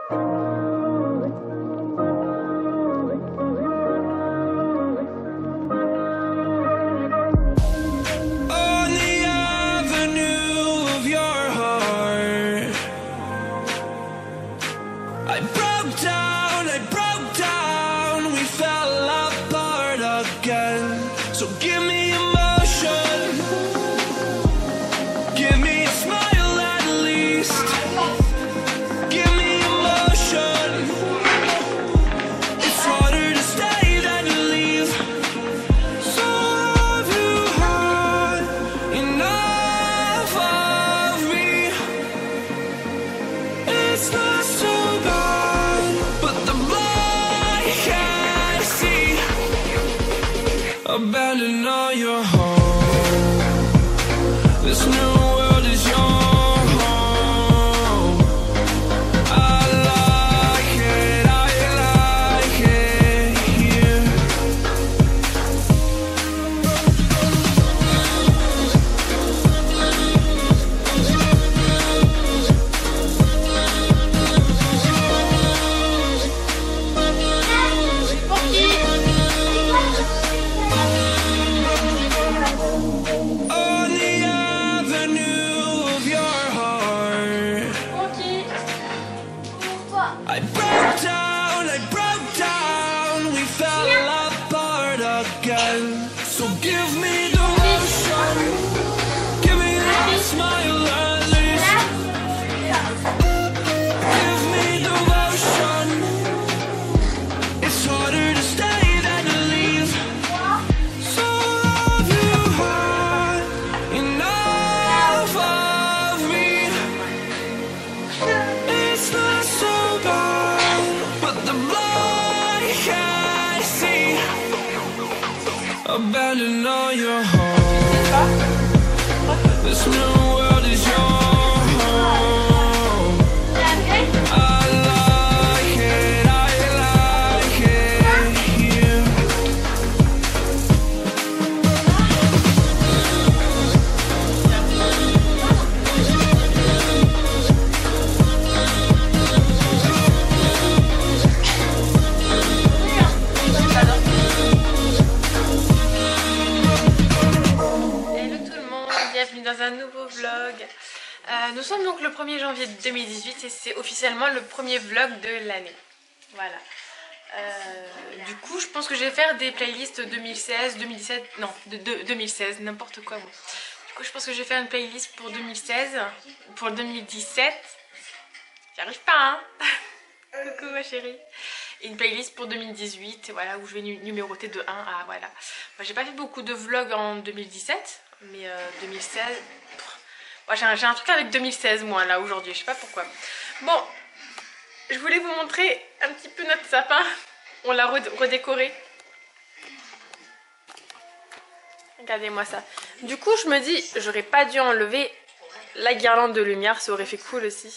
On the avenue of your heart, I broke down, we fell apart again. So give me emotion, give me a smile at least. Give me emotion, it's harder to stay than to leave. So have you had enough of me? It's not so bad, but the boy can't see. Abandon all your hope. This new world is your home. I like it here. On the avenue of your heart, I broke down, we fell apart again. So give me the motion, give me that smile at least. Give me the motion, it's harder to stay than to leave. So have you had enough of me? It's not so bad, but the boy can't see. Abandon all your hope. This new world is your home. I like it here. Hello tout le monde, bienvenue dans un nouveau vlog. Nous sommes donc le 1er janvier 2018 et c'est officiellement le premier vlog de l'année. Voilà. Du coup, je pense que je vais faire des playlists 2016, 2017, non, de 2016, n'importe quoi. Bon. Du coup, je pense que je vais faire une playlist pour 2016, pour 2017. J'y arrive pas, hein. Coucou ma chérie. Et une playlist pour 2018, voilà, où je vais numéroter de 1 à voilà. Moi, j'ai pas fait beaucoup de vlogs en 2017, mais 2016. Moi, j'ai un truc avec 2016 moi là aujourd'hui, je sais pas pourquoi. Bon, je voulais vous montrer un petit peu notre sapin. On l'a redécoré. Regardez-moi ça. Du coup, je me dis, j'aurais pas dû enlever la guirlande de lumière, ça aurait fait cool aussi.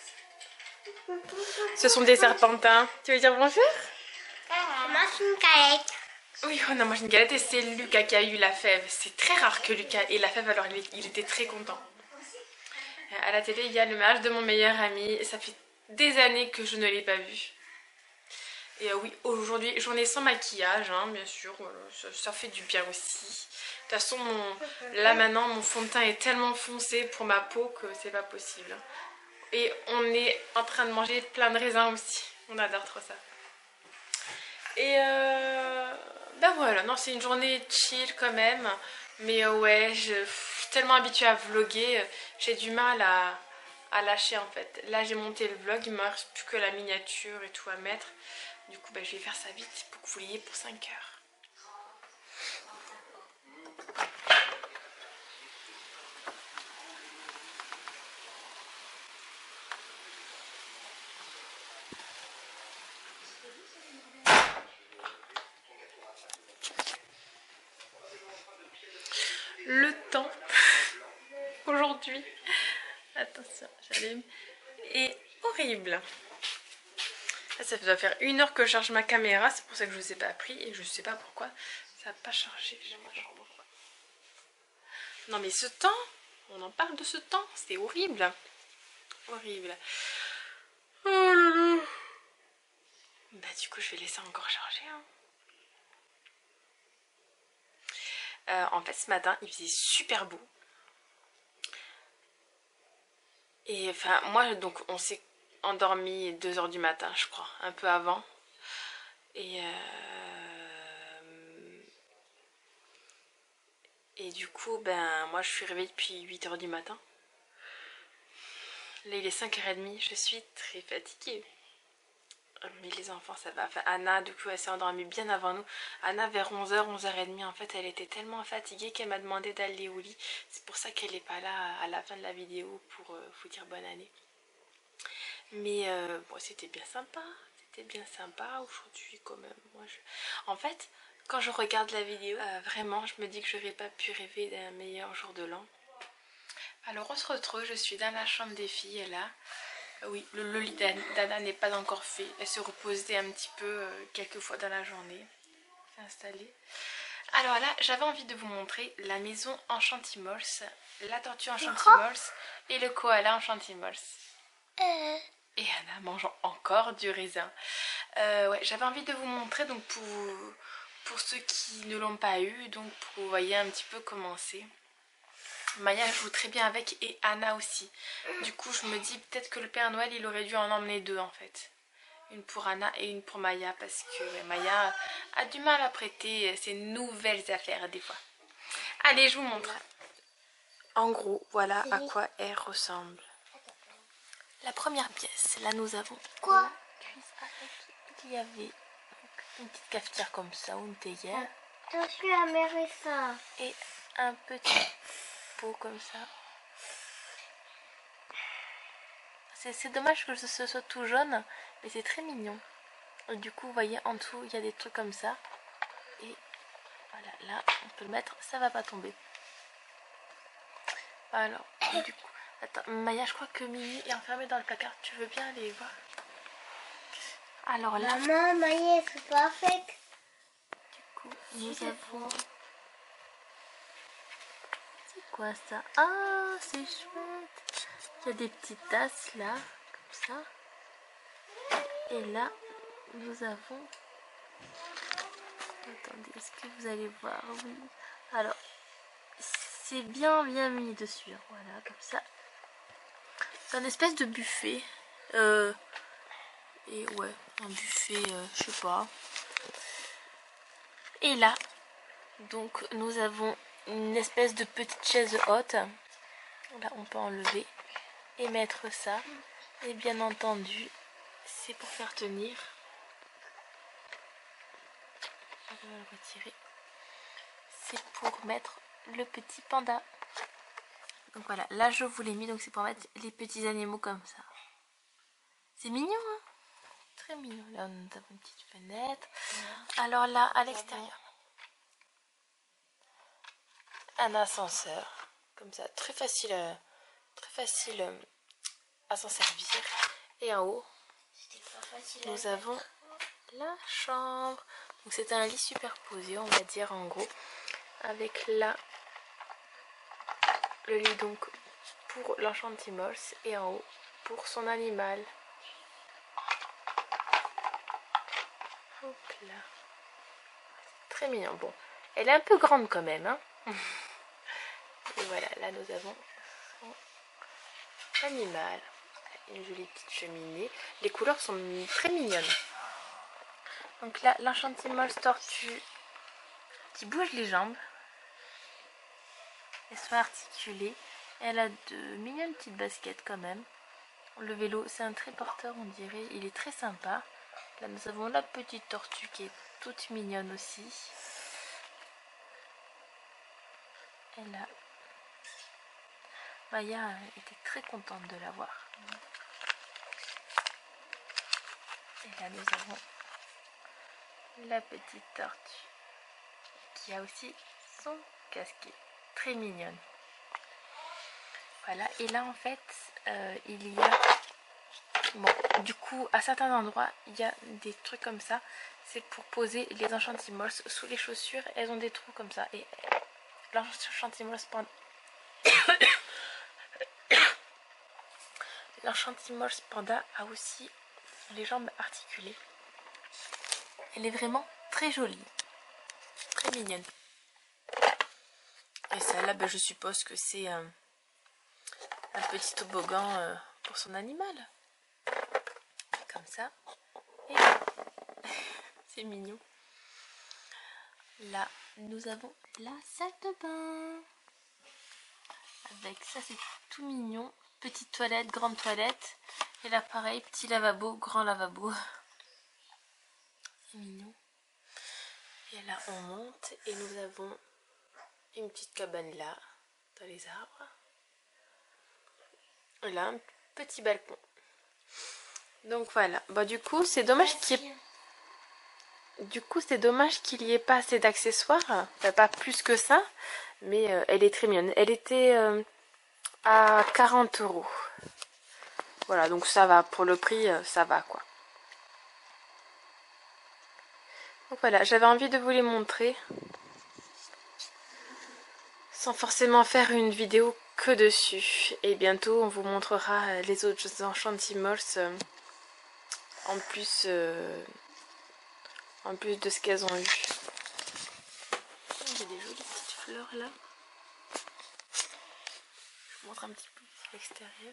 Ce sont des serpentins. Tu veux dire bonjour? On mange une galette. Oui, on a mangé une galette et c'est Lucas qui a eu la fève. C'est très rare que Lucas ait la fève, alors il était très content. À la télé, il y a le mariage de mon meilleur ami. Ça fait des années que je ne l'ai pas vu. Et oui, aujourd'hui, j'en ai sans maquillage, hein, bien sûr. Ça fait du bien aussi. De toute façon, là maintenant, mon fond de teint est tellement foncé pour ma peau que c'est pas possible. Et on est en train de manger plein de raisins aussi. On adore trop ça. Et ben voilà, non, c'est une journée chill quand même. Mais ouais, je suis tellement habituée à vlogger, j'ai du mal à lâcher en fait. Là j'ai monté le vlog, il ne me reste plus que la miniature et tout à mettre. Du coup ben, je vais faire ça vite pour que vous l'ayez pour 5 heures. Le temps aujourd'hui, attention, j'allume, est horrible. Là, ça doit faire 1 heure que je charge ma caméra, c'est pour ça que je ne vous ai pas pris et je ne sais pas pourquoi ça n'a pas chargé. Je sais pas pourquoi. Non mais ce temps, on en parle de ce temps, c'est horrible. Horrible. Oh là là. du coup je vais laisser encore charger. En fait ce matin il faisait super beau. Et enfin moi donc on s'est endormi 2 h du matin je crois, un peu avant. Et du coup ben moi je suis réveillée depuis 8 h du matin. Là il est 5 h 30, je suis très fatiguée. Mais les enfants ça va. Enfin, Anna du coup elle s'est endormie bien avant nous. Anna vers 11 h, 11 h 30 en fait elle était tellement fatiguée qu'elle m'a demandé d'aller au lit. C'est pour ça qu'elle n'est pas là à la fin de la vidéo pour vous dire bonne année. Mais bon, c'était bien sympa. C'était bien sympa aujourd'hui quand même. En fait quand je regarde la vidéo vraiment je me dis que j'aurais pas pu rêver d'un meilleur jour de l'an. Alors on se retrouve, je suis dans la chambre des filles là. Oui, le lit d'Anna n'est pas encore fait. Elle se reposait un petit peu quelques fois dans la journée. C'est installé. Alors là, j'avais envie de vous montrer la maison en Chantimals, la tortue en Chantimals et le koala en Chantimals. Et Anna mange encore du raisin. Ouais, j'avais envie de vous montrer donc pour ceux qui ne l'ont pas eu, donc pour que vous voyez un petit peu comment c'est. Maya joue très bien avec et Anna aussi. Du coup je me dis peut-être que le Père Noël il aurait dû en emmener 2 en fait. Une pour Anna et une pour Maya parce que Maya a du mal à prêter ses nouvelles affaires des fois. Allez je vous montre. En gros voilà à quoi elle ressemble. La première pièce, là nous avons Quoi? il y avait une petite cafetière comme ça ou une théière. Attention à mes raisins. Et un petit pot comme ça. C'est dommage que ce soit tout jaune, mais c'est très mignon. Et du coup, vous voyez, en dessous, il y a des trucs comme ça. Et voilà, là, on peut le mettre, ça va pas tomber. Alors, du coup, attends, Maya, je crois que Mimi est enfermée dans le placard. Tu veux bien aller voir? Alors là, Maman, Maya, c'est pas fait. du coup, nous avons... C'est quoi ça? Ah, c'est chouette! Il y a des petites tasses là, comme ça. Et là, nous avons... Attendez, est-ce que vous allez voir? Oui. Alors, c'est bien mis dessus. Voilà, comme ça. C'est un espèce de buffet. Et ouais, un buffet, je sais pas. Et là, donc, nous avons une espèce de petite chaise haute. Là, on peut enlever et mettre ça. Et bien entendu, c'est pour faire tenir. On va le retirer. C'est pour mettre le petit panda. Donc voilà, là je vous l'ai mis, donc c'est pour mettre les petits animaux comme ça. C'est mignon, hein? Très mignon. Là nous avons une petite fenêtre. Alors là, à l'extérieur, un ascenseur. Comme ça, très facile à s'en servir. Et en haut, nous avons la chambre. Donc c'est un lit superposé, on va dire en gros. Avec là, le lit donc pour l'Enchantimals et en haut pour son animal. Hop là. Très mignon. Bon, elle est un peu grande quand même, hein. Et voilà, là nous avons son animal. Une jolie petite cheminée. Les couleurs sont très mignonnes. Donc là, l'Enchantimals tortue qui bouge les jambes. Elles sont articulées. Elle a de mignonnes petites baskets quand même. Le vélo, c'est un très porteur, on dirait. Il est très sympa. Là, nous avons la petite tortue qui est toute mignonne aussi. Et là, Maya était très contente de la voir. Et là, nous avons la petite tortue qui a aussi son casquet. Très mignonne. Voilà, et là en fait il y a, bon, du coup à certains endroits il y a des trucs comme ça, c'est pour poser les Enchantimals sous les chaussures. Elles ont des trous comme ça et l'Enchantimals panda a aussi les jambes articulées. Elle est vraiment très jolie. Très mignonne. Et celle-là, ben, je suppose que c'est un petit toboggan pour son animal. Comme ça. Et c'est mignon. Là, nous avons la salle de bain. Avec ça, c'est tout mignon. Petite toilette, grande toilette. Et là, pareil, petit lavabo, grand lavabo. C'est mignon. Et là, on monte et nous avons une petite cabane là, dans les arbres. Et là, un petit balcon. Donc voilà. Bah, du coup, c'est dommage qu'il y ait... n'y ait pas assez d'accessoires. Enfin, pas plus que ça. Mais elle est très mignonne. Elle était à 40 €. Voilà, donc ça va. Pour le prix, ça va quoi. Donc voilà, j'avais envie de vous les montrer. Sans forcément faire une vidéo que dessus. Et bientôt, on vous montrera les autres Enchantimals en plus de ce qu'elles ont eu. J'ai des jolies petites fleurs là. Je vous montre un petit peu l'extérieur.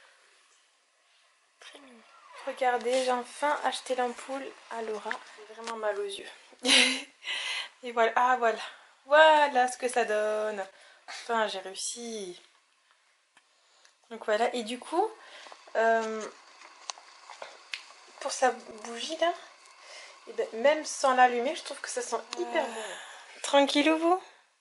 Très mignon. Regardez, j'ai enfin acheté l'ampoule à Laura. J'ai vraiment mal aux yeux. Et voilà, ah voilà. Voilà ce que ça donne. Enfin, j'ai réussi. Donc voilà, et du coup, pour sa bougie là, et ben, même sans l'allumer, je trouve que ça sent hyper bon. Tranquillou vous?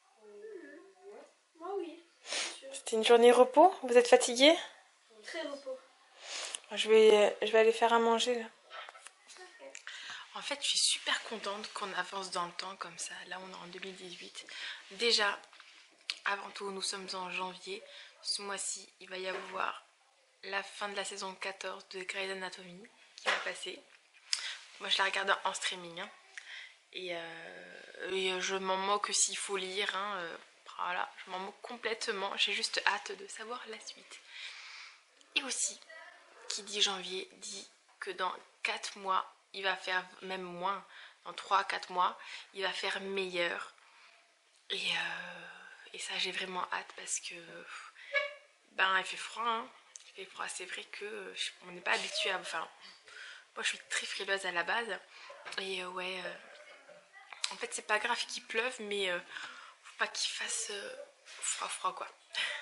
Moi oui. C'était une journée repos? Vous êtes fatigué? Très repos. Je vais aller faire à manger là. En fait, je suis super contente qu'on avance dans le temps comme ça. Là, on est en 2018. Déjà, avant tout, nous sommes en janvier. Ce mois-ci, il va y avoir la fin de la saison 14 de Grey's Anatomy qui va passer. Moi, je la regarde en streaming. Hein. Et je m'en moque s'il faut lire. Hein. Voilà, je m'en moque complètement. J'ai juste hâte de savoir la suite. Et aussi, qui dit janvier, dit que dans 4 mois, il va faire même moins, dans 3-4 mois, il va faire meilleur. Et ça, j'ai vraiment hâte parce que ben, il fait froid. Hein. Il fait froid, c'est vrai que on n'est pas habitué à... Enfin, moi, je suis très frileuse à la base. Et ouais, en fait, c'est pas grave qu'il pleuve, mais faut pas qu'il fasse froid, quoi.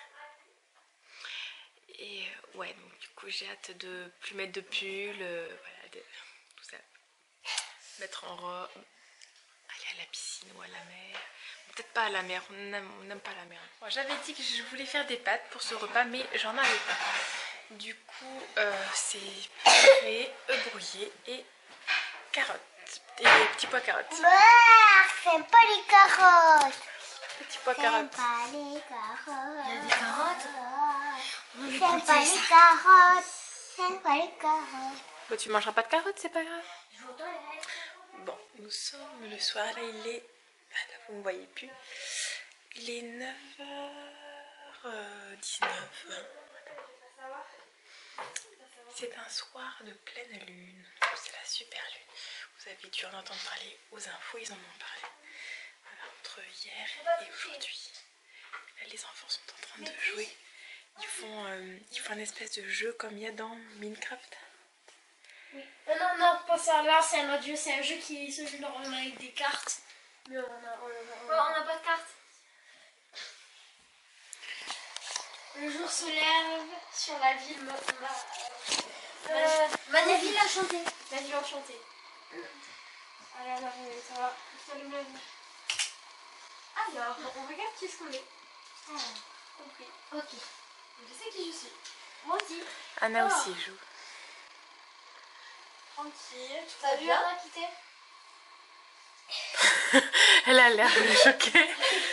Et ouais, donc du coup, j'ai hâte de plus mettre de pull, voilà, tout ça. Mettre en robe, aller à la piscine ou à la mer. Peut-être pas à la mer, on n'aime pas la mer. Bon, j'avais dit que je voulais faire des pâtes pour ce repas, mais j'en avais pas. Du coup, c'est purée, œufs brouillés et carottes. Et des petits pois carottes. J'aime pas les carottes. Petits pois J'aime carottes. pas les carottes. Il y a des carottes. J'aime pas les carottes. J'aime pas les carottes. Bon, tu mangeras pas de carottes, c'est pas grave. Bon, nous sommes le soir, là il est... Là vous ne voyez plus. Il est 9h19. C'est un soir de pleine lune. C'est la super lune. Vous avez dû en entendre parler aux infos, ils en ont parlé. Voilà, entre hier et aujourd'hui. Là les enfants sont en train de jouer. Ils font un espèce de jeu comme il y a dans Minecraft. Oui. Non, pas ça. Là, c'est un autre jeu. C'est un jeu qui se joue normalement avec des cartes. Mais on n'a pas de cartes. Le jour se lève sur la ville. La ville enchantée. La ville enchantée. Allez, on arrive, ça va. Salut la vie. Alors, on regarde qui est-ce qu'on est. Compris. Ok. Je sais qui je suis. Moi aussi. Anna aussi joue. Tranquille. T'as vu Anna quitter? Elle a l'air choquée.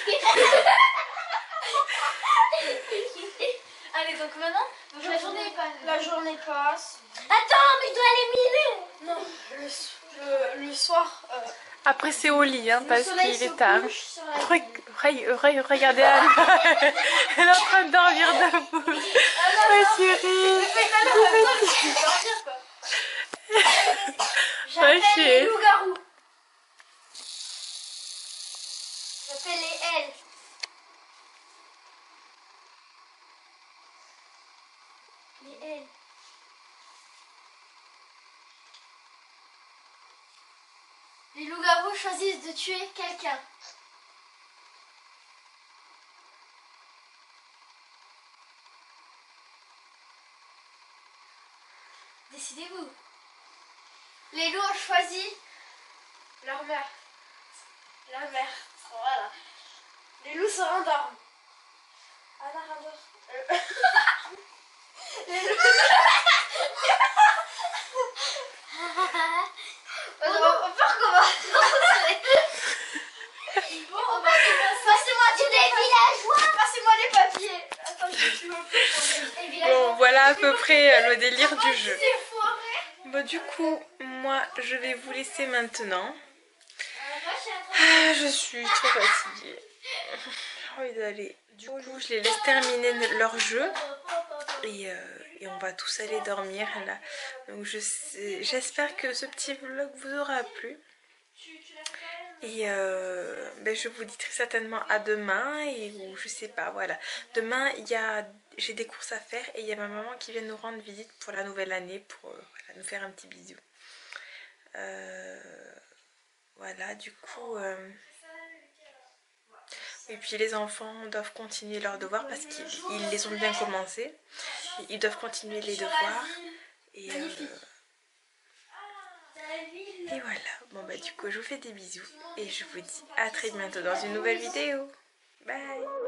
Allez, donc maintenant, la journée passe. Attends, mais je dois aller mimer. Non, le soir. Après c'est au lit, hein, parce soleil qu'il se est tard. couche sur la Regardez Anna. Elle est en train de dormir debout. Ma chérie. J'appelle Ok. les loups-garous. J'appelle les L. Les L. Les loups-garous choisissent de tuer quelqu'un. Décidez-vous. Les loups ont choisi leur mère. La mère. Voilà. Les loups se rendorment. Anna rendort. Les loups. On va recommencer. Bon, on va recommencer. Passez-moi tous les villageois. Passez-moi les papiers. Attends, je suis un peu. Bon, voilà à peu près le délire du jeu. Bon, du coup, moi, je vais vous laisser maintenant. Ah, je suis trop fatiguée. J'ai envie d'aller. Du coup, je les laisse terminer leur jeu. Et on va tous aller dormir là. Donc j'espère que ce petit vlog vous aura plu. Et je vous dis très certainement à demain. Ou je sais pas, voilà. Demain, j'ai des courses à faire. Et il y a ma maman qui vient nous rendre visite pour la nouvelle année. Pour voilà, nous faire un petit bisou. Voilà, du coup... Et puis les enfants doivent continuer leurs devoirs parce qu'ils les ont bien commencés. Ils doivent continuer les devoirs. Et voilà. Bon bah du coup je vous fais des bisous. Et je vous dis à très bientôt dans une nouvelle vidéo. Bye.